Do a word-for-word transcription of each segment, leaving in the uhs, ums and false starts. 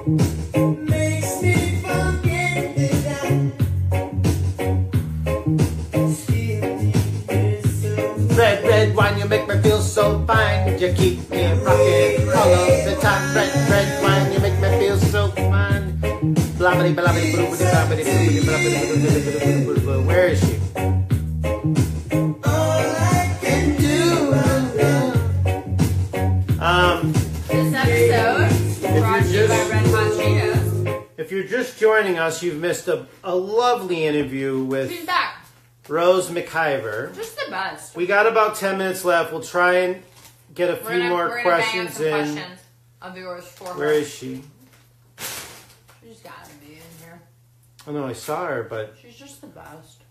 Makes me forget that I still need so. Red, red wine, you make me feel so fine. You keep me rocking all of the time. Red, red wine, you make me feel so fine. Blabbity, blabbity, blabbity, blabbity, blabbity, blabbity, blabbity, blabbity. Where is she? All I can do. Um, this episode brought to you by Red Hot Cheetos. If you're just joining us, you've missed a, a lovely interview with She's back. Rose McIver. Just the best. We got about ten minutes left. We'll try and get a few We're gonna, more we're gonna questions bang up some in. questions of yours for her. Where is she? She's gotta be in here. Oh no, I saw her, but She's just the best.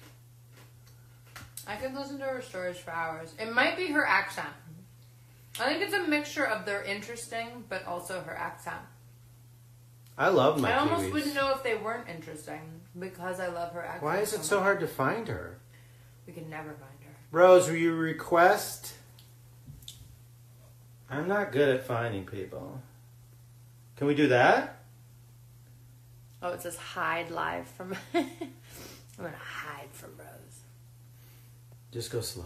I could listen to her stories for hours. It might be her accent. I think it's a mixture of they're interesting, but also her accent. I love my I almost Kiwis. wouldn't know if they weren't interesting because I love her accent. Why is it so much. hard to find her? We can never find her. Rose, will you request? I'm not good at finding people. Can we do that? Oh, it says hide live from... I'm going to hide from Rose. Just go slow.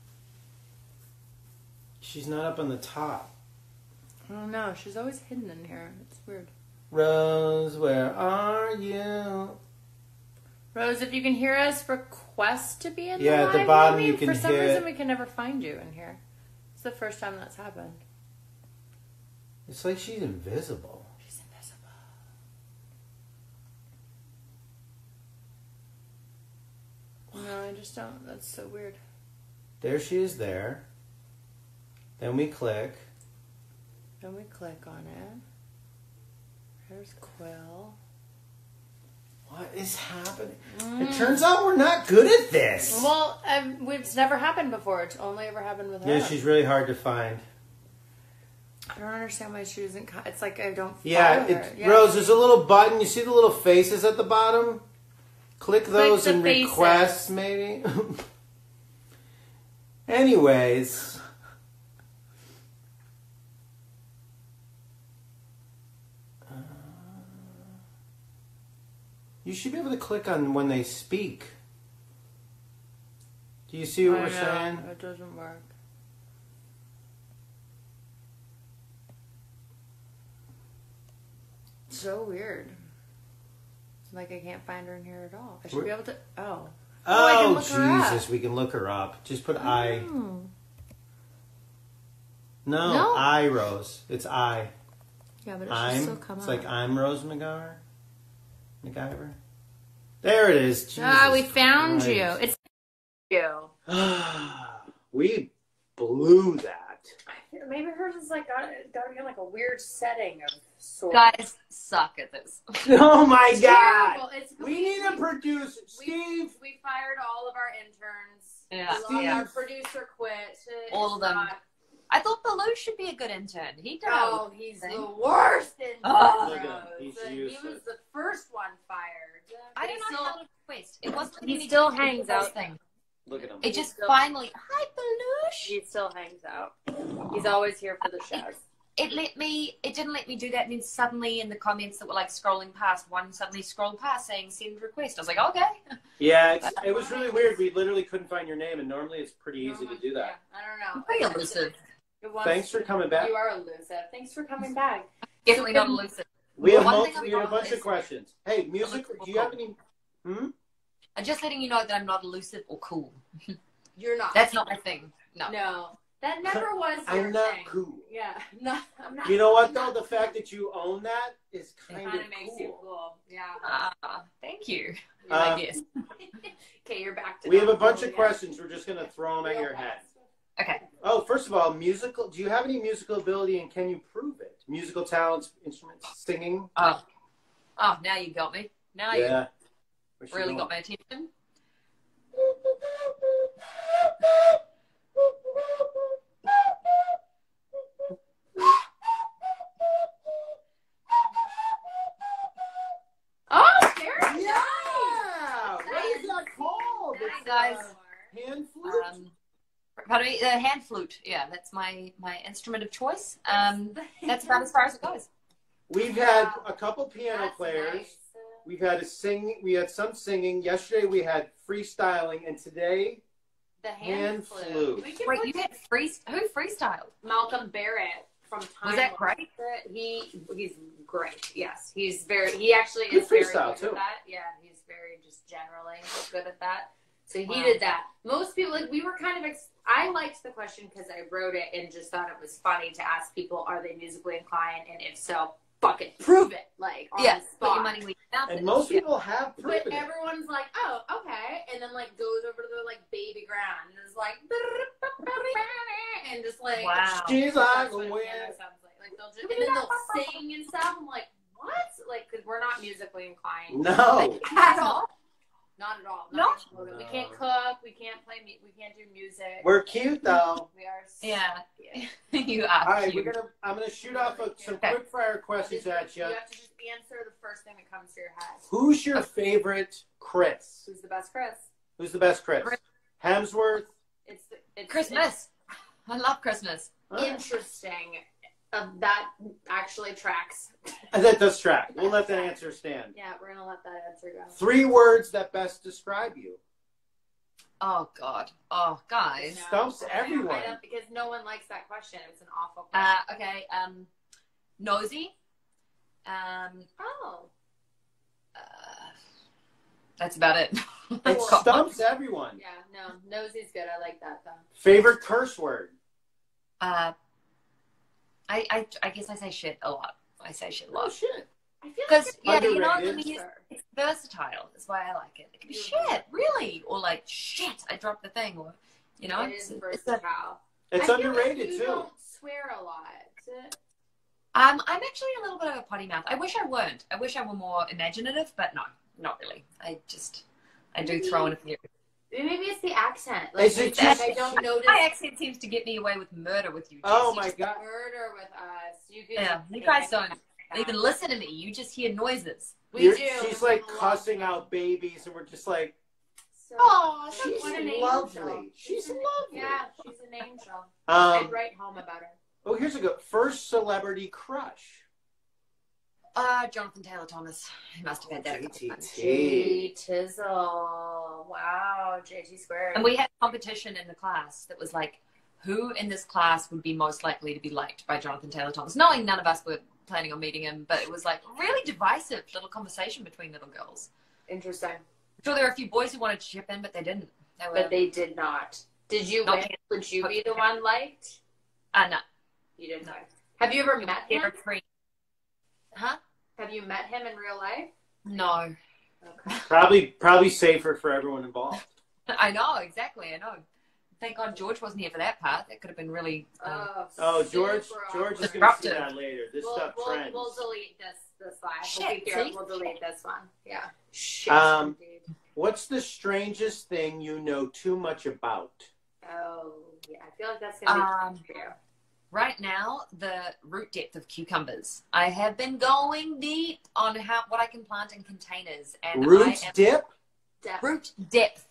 She's not up on the top. I don't know. She's always hidden in here. It's weird. Rose, where are you? Rose, if you can hear us, request to be in Yeah, the at the live bottom maybe. you can For some hit- reason, we can never find you in here. It's the first time that's happened. It's like she's invisible. She's invisible. No, I just don't. That's so weird. There she is there. Then we click. Then we click on it. There's Quill. What is happening? It turns out we're not good at this. Well, um, it's never happened before. It's only ever happened with her. Yeah, she's really hard to find. I don't understand why she doesn't. co- It's like I don't. Follow Yeah, her. it, Yeah. Rose, there's a little button. You see the little faces at the bottom? Click those the and faces. request, maybe. Anyways. Uh, you should be able to click on when they speak. Do you see what I we're know, saying? It doesn't work. So weird. Like I can't find her in here at all. I should We're- be able to. Oh. Oh, I can Oh, look her up. Jesus, we can look her up. Just put I. Oh. No, No. I, Rose. It's I. Yeah, but it should I'm. still come It's up. like I'm Rose McIver. McIver. There it is. Jesus Ah, we found Christ. you. It's you. We blew that. Maybe hers is like got got to be in like a weird setting of sorts. Guys suck at this. Oh my It's God. terrible. It's We need a producer. Steve. We fired all of our interns. Yeah. We- Yeah. Our producer quit. It's All of them. not- I thought Baloo should be a good intern. He does. Oh, he's Thing. the worst intern. Oh. Look at him. Rose. He's And he useless. was the first one fired. I But don't he know still- how to request. It wasn't. He really still the hangs first out. Thing. Look at him. It just still- finally. Hi, Baloosh. He still hangs out. He's always here for the shows. It let me. It didn't let me do that. And then suddenly, in the comments that were like scrolling past, one suddenly scrolled past saying "send request." I was like, okay. Yeah, it's, it was really weird. We literally couldn't find your name, and normally it's pretty easy to do that. Yeah, I don't know. Pretty elusive. It wants- Thanks for coming back. You are elusive. Thanks for coming back. Definitely not elusive. We have, One multi- thing I'm we have a not bunch of is- questions. Hey, music, do you have any... Hmm? I'm just letting you know that I'm not elusive or cool. You're not. That's not my thing. No. No, that never was your I'm not thing. cool. Yeah, no, I'm not. You know what, though? I'm The not fact that you own that is kind kind of of makes cool. you cool. Yeah. Ah, thank you. Uh, I guess. Okay, you're back to. We have a not bunch cool of again. questions. We're just going to throw them at your head. Okay. Oh, first of all, musical. Do you have any musical ability, and can you prove it? Musical talents, instruments, singing? Oh. Oh, now you got me. Now Yeah. you really got my attention. Oh, there you Yeah! What is that called? Nice, It's, guys. uh, hand flute? Um, pardon me, the hand flute. Yeah, that's my my instrument of choice. Um, that's about as far as it goes. We've Yeah. had a couple piano That's players. nice. We've had a sing. We had some singing. Yesterday we had freestyling, and today The hand, hand flute. flute. We can Wait, put you had free? Who freestyled? Malcolm Barrett from Time. Was that great? He he's great. Yes, he's very. He actually Good is very freestyle, good too. at that. Yeah, he's very just generally good at that. So he Wow. did that. Most people, like, we were kind of. Ex- I liked the question because I wrote it and just thought it was funny to ask people, are they musically inclined, and if so, fucking prove it, like on Yeah, the put your spot. money where your mouth And is. most Yeah. people have But proven it. everyone's like, oh, okay, and then like goes over to the like baby ground and is like, and just like, Wow. She's that's like, what when. piano sounds like. Like they'll just, and then they'll sing and stuff. I'm like, what? Like, because we're not musically inclined No. at all. Not at all. No? Not We No. can't cook. We can't play. mu- We can't do music. We're cute though. We are. So, Yeah. yeah. You are. All right, cute. we're gonna. I'm gonna shoot off a, some Okay. quick fire questions You at you. have to just answer the first thing that comes to your head. Who's your favorite Chris? Who's the best Chris? Who's the best Chris? Chris. Hemsworth. It's the, it's Christmas. I love Christmas. All right. Interesting. Uh, that actually tracks. And that does track. We'll let that answer stand. Yeah, we're gonna let that answer go. Three words that best describe you. Oh God. Oh guys. No, Stumps I don't- everyone. I don't, because no one likes that question. It's an awful Uh, question. okay. Um, nosy. Um, oh. uh, that's about it. It stumps everyone. Yeah, no. Nosy's good. I like that though. Favorite curse word. Uh, I, I I guess I say shit a lot. I say shit a Oh lot shit. I feel because like yeah, you know, Underrated. I mean, it's, it's versatile. That's why I like it. It can be shit, really, or like shit, I dropped the thing, or you know, it it's, is it's a, versatile. It's I feel underrated like you too. don't swear a lot. um, I'm actually a little bit of a potty mouth. I wish I weren't. I wish I were more imaginative, but no, not really. I just I do throw in a few. Maybe it's the accent. Like, Is it it's just- like I don't notice My accent seems to get me away with murder with you. Jess. Oh You my just- god. murder with us. You could, Yeah, you guys don't even listen to me. You just hear noises. We You're- do. She's like We love cussing you. out babies, and we're just like, So, Oh, she's what an lovely. angel. She's an- lovely. Yeah, she's an angel. I'd um. write home about her. Oh, here's a good first celebrity crush. Uh, Jonathan Taylor Thomas. He must have had that. a couple J T times. J Tizzle. Wow, J T squared. And we had a competition in the class that was like, who in this class would be most likely to be liked by Jonathan Taylor Thomas? Knowing none of us were planning on meeting him, but it was like really divisive little conversation between little girls. Interesting. I'm sure there were a few boys who wanted to chip in, but they didn't. They were, But they did not. Did you Not win? yet. Would you be the one liked? uh, no. You didn't know. Have you ever met They him? were free. Huh? Have you met him in real life? No. Okay. Probably, probably safer for everyone involved. I know, exactly. I know. Thank God George wasn't here for that part. That could have been really. Um, Oh, Oh, George, super George is awkward. going to see Disruptive. that later. This We'll, stuff we'll, trends. we'll delete this this slide. Shit, we'll, be here. see? We'll delete this one. Yeah. Shit, Um, indeed. What's the strangest thing you know too much about? Oh, yeah. I feel like that's going to be Um, for you. Right now, the root depth of cucumbers. I have been going deep on how what I can plant in containers, and Root I am, dip? Def- root depth.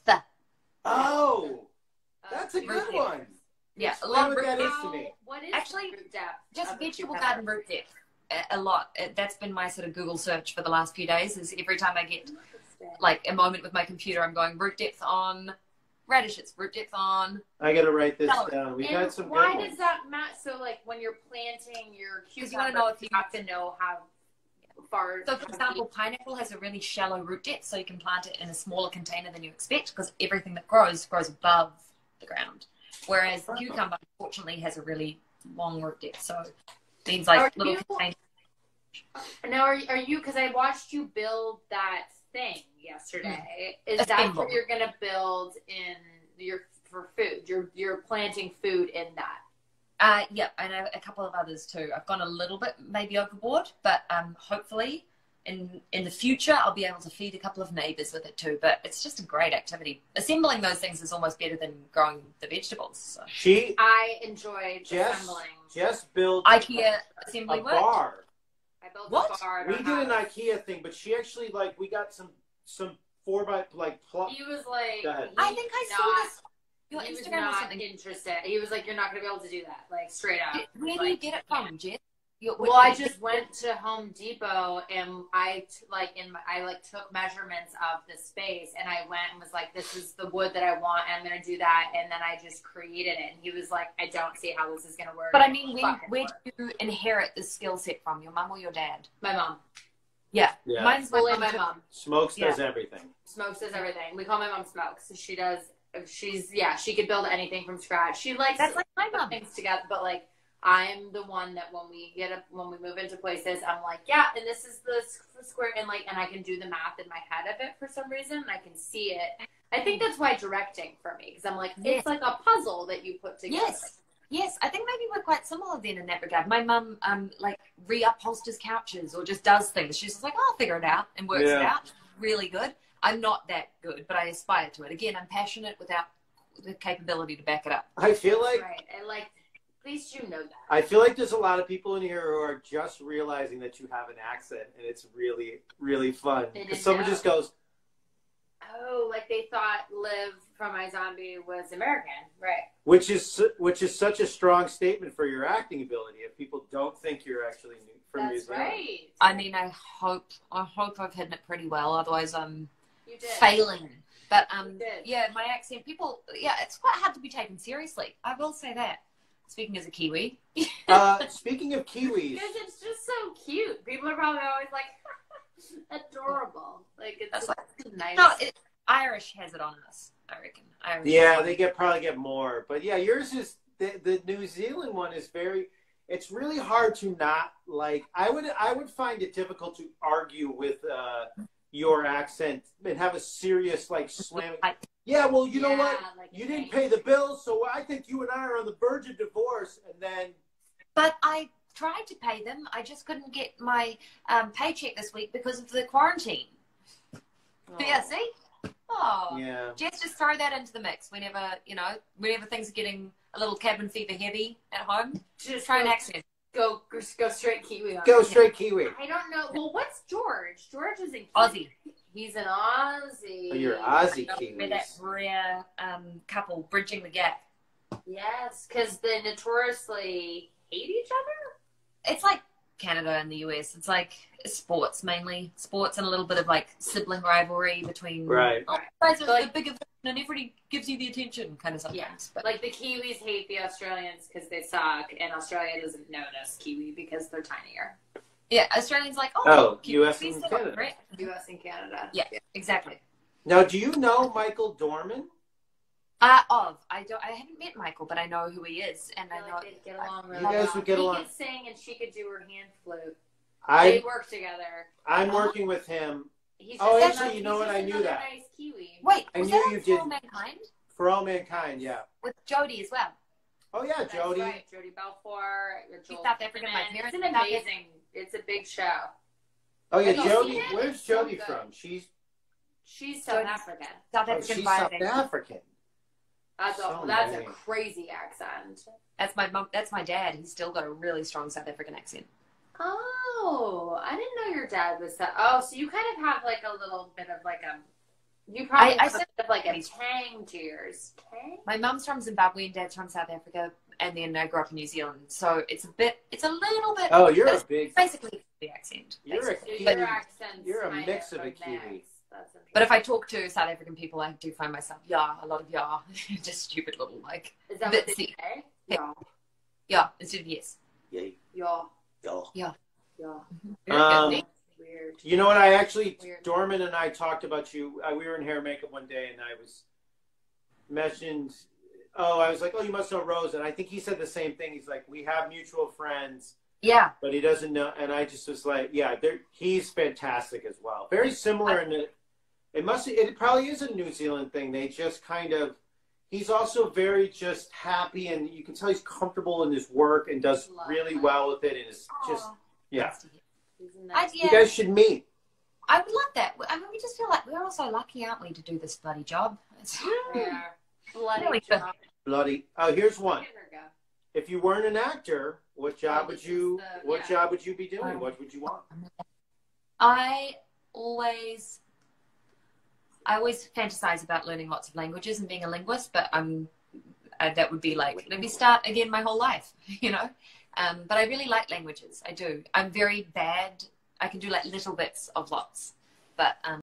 Oh, uh, that's a root good depth. one. Yeah, a Explain lot of what root that is depth. to me. What is Actually, root depth Just of a vegetable cucumber? garden root depth. A, a lot. Uh, That's been my sort of Google search for the last few days. Is every time I get Interesting. like a moment with my computer, I'm going root depth on radishes, root depth on. I got to write this Celery. down. We've And had some why good does ones. that matter? So, like, when you're planting your 'Cause you cucumber, wanna know if you you- have to know how far. So, for example, pineapple has a really shallow root depth, so you can plant it in a smaller container than you expect because everything that grows grows above the ground. Whereas the cucumber, unfortunately, has a really long root depth, so it means like Are little you- containers. Now, are, are you? Because I watched you build that thing yesterday. Is A that thimble. what you're going to build in your for food? You're you're planting food in that. Uh, yeah, and a, a couple of others too. I've gone a little bit maybe overboard, but um, hopefully in in the future I'll be able to feed a couple of neighbours with it too. But it's just a great activity. Assembling those things is almost better than growing the vegetables. So. She I enjoyed just, assembling. just built IKEA a assembly work. bar. I built What? a bar. at We our did an house. IKEA thing, but she actually, like, we got some some four by, like, pl- He was like, Go ahead. I he's think I not- saw this your he was Instagram or not something. interested. He was like, "You're not going to be able to do that." Like straight up. Where do Like, you get it from, Jess? You're, Well, I just went to Home Depot and I t- like in my, I like took measurements of the space and I went and was like, this is the wood that I want. And I'm going to do that. And then I just created it. And he was like, I don't see how this is going to work. But I mean, where, Fucking where work. do you inherit the skill set from? Your mum or your dad? My mom. Yeah. Yeah. Mine's my Fully mum my too. mom. Smokes Yeah. does everything. Smokes does everything. We call my mom Smokes. She does, she's, yeah, she could build anything from scratch. She likes That's like my to put mum. things together, but like, I'm the one that when we get up, when we move into places, I'm like, yeah, and this is the square, and like, and I can do the math in my head of it for some reason, and I can see it. I think that's why directing for me, because I'm like, Yes. it's like a puzzle that you put together. Yes. Yes, I think maybe we're quite similar then in that regard. My mum, um, like reupholsters couches or just does things. She's just like, oh, I'll figure it out and works Yeah. it out. Really good. I'm not that good, but I aspire to it. Again, I'm passionate without the capability to back it up. I feel like Right, and like, at least you know that. I feel like there's a lot of people in here who are just realizing that you have an accent, and it's really, really fun. They Because didn't someone know. just goes, Oh, like they thought Liv from iZombie was American, right? which is su- which is such a strong statement for your acting ability. If people don't think you're actually new, from New That's Zealand, right. I mean, I hope, I hope I've hidden it pretty well. Otherwise, I'm You did. failing. But um, You did. yeah, my accent, people, yeah, it's quite hard to be taken seriously. I will say that. Speaking as a Kiwi. uh, speaking of Kiwis, Because it's just so cute. People are probably always like, adorable. Like, it's That's just nice. No, it, Irish has it on us, I reckon. Irish yeah, they get probably get more, but yeah, yours is the, the New Zealand one is very. It's really hard to not like. I would I would find it difficult to argue with uh, your accent and have a serious like slamming. I- Yeah, well, you know Yeah, what? like You a didn't change. pay the bills, so I think you and I are on the verge of divorce. And then, But I tried to pay them. I just couldn't get my um, paycheck this week because of the quarantine. Oh. Yeah, see? Oh. yeah, Just just throw that into the mix whenever, you know, whenever things are getting a little cabin fever heavy at home. Just Try an go, accent. go, go straight Kiwi on go it. straight Kiwi. I don't know. Well, what's George? George is in Aussie. He's an Aussie. Oh, you're Aussie We're that Kiwis. rare um, couple bridging the gap. Yes, because they notoriously hate each other. It's like Canada and the U S. It's like sports mainly. Sports and a little bit of like sibling rivalry between. Right. Oh, you guys are Like- the bigger version and everybody gives you the attention kind of sometimes. Yeah. But Like the Kiwis hate the Australians because they suck, and Australia doesn't notice Kiwi because they're tinier. yeah, Australians like, oh, Oh, Kiwis U S and still Canada. great. U S and Canada. Yeah, exactly. Now, do you know Michael Dorman? Uh, of I don't. I haven't met Michael, but I know who he is, and I I feel know. like they'd get along really You guys well. would get he along. could sing and she could do her hand flute. I They work together. I'm working with him He's Oh, just actually, another- you know he's what? just I knew another that. Nice Kiwi. Wait, I was knew that you on did. For All Mankind for All Mankind. Yeah. with Jodie as well? Oh yeah, That's Jodie. right. Jodie Balfour. Joel South African. My Kinnaman. parents It's an South amazing. It's a big show. Oh yeah, Have you Jodie. seen it? Where's It's so Jodie good. from? She's She's South Jodie's- African. South oh, African she's South Rising. African. That's a So that's nice. a crazy accent. That's my mom. That's my dad. He's still got a really strong South African accent. Oh, I didn't know your dad was that. Oh, so you kind of have like a little bit of like a. You probably I- I have a said- bit of like a tang to yours. Tang? My mum's from Zimbabwe and dad's from South Africa, and then I grew up in New Zealand. So it's a bit. It's a little bit. Oh, you're but a it's big. basically the accent. You're a basically. So Kiwi. your accent's You're a kind mix of a mix. Kiwi. That's interesting. But if I talk to South African people, I do find myself yeah, a lot of yeah, just stupid little like is that but what they see- say? Yeah, yeah instead of yes. Yeah. yeah, yeah. yeah. Very Um, good. Weird. You know what? I actually, Weird. Dorman and I talked about you. Uh, we were in hair and makeup one day, and I was mentioned. Oh, I was like, "Oh, you must know Rose," and I think he said the same thing. He's like, "We have mutual friends," Yeah, but he doesn't know. And I just was like, "Yeah, they're- he's fantastic as well. Very similar in it. It must. It probably is a New Zealand thing. They just kind of. He's also very just happy, and you can tell he's comfortable in his work and does really Lovely. well with it. And is just Aw. yeah. He's a I, nice- yeah. You guys should meet. I would love that. I mean, we just feel like we're all so lucky, aren't we, to do this bloody job? It's, Yeah. Bloody Really good. job. Bloody. Oh, here's one. Look at her go. If you weren't an actor, what job Oh, would this you? is the- what yeah. job would you be doing? Um, What would you want? I always, I always fantasize about learning lots of languages and being a linguist, but I'm, uh, that would be like, let me start again my whole life, you know? Um, but I really like languages. I do. I'm very bad. I can do like little bits of lots, but um,